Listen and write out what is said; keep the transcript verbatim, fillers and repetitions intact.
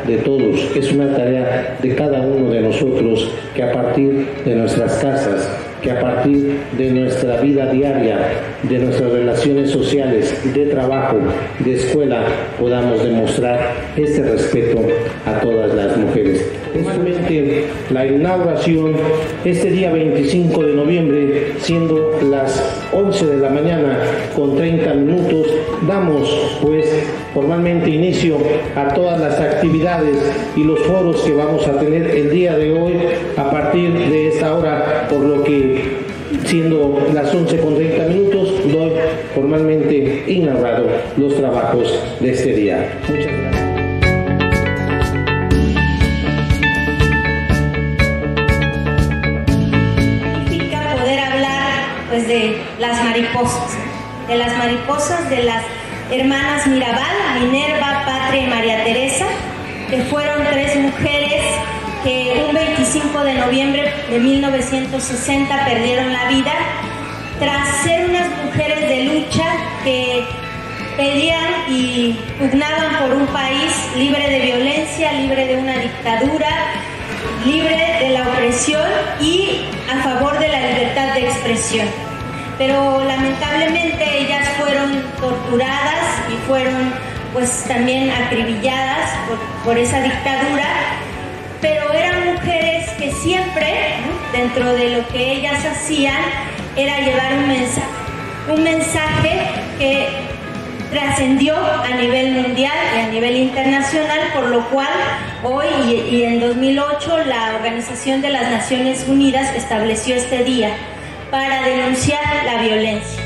de todos, es una tarea de cada uno de nosotros, que a partir de nuestras casas, que a partir de nuestra vida diaria, de nuestras relaciones sociales, de trabajo, de escuela, podamos demostrar este respeto a todas las mujeres. Igualmente, la inauguración este día veinticinco de noviembre, siendo las once de la mañana con treinta minutos, damos pues formalmente inicio a todas las actividades y los foros que vamos a tener el día de hoy a partir de esta hora, por lo que siendo las once con treinta minutos doy formalmente inaugurado los trabajos de este día. Muchas gracias. Pues de las mariposas, de las mariposas de las hermanas Mirabal, Minerva, Patria y María Teresa, que fueron tres mujeres que un veinticinco de noviembre de mil novecientos sesenta perdieron la vida tras ser unas mujeres de lucha que pedían y pugnaban por un país libre de violencia, libre de una dictadura, libre de la opresión y a favor de la libertad de expresión. Pero lamentablemente ellas fueron torturadas y fueron pues también acribilladas por, por esa dictadura, pero eran mujeres que siempre, ¿no?, dentro de lo que ellas hacían era llevar un mensaje, un mensaje que trascendió a nivel mundial y a nivel internacional, por lo cual hoy y, y en dos mil ocho la Organización de las Naciones Unidas estableció este día para denunciar la violencia.